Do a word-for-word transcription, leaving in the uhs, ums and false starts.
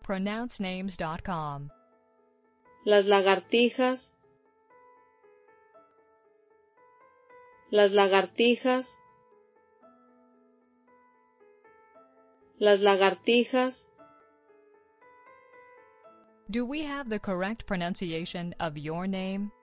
pronounce names dot com. Las lagartijas. Las lagartijas. Las lagartijas. Do we have the correct pronunciation of your name?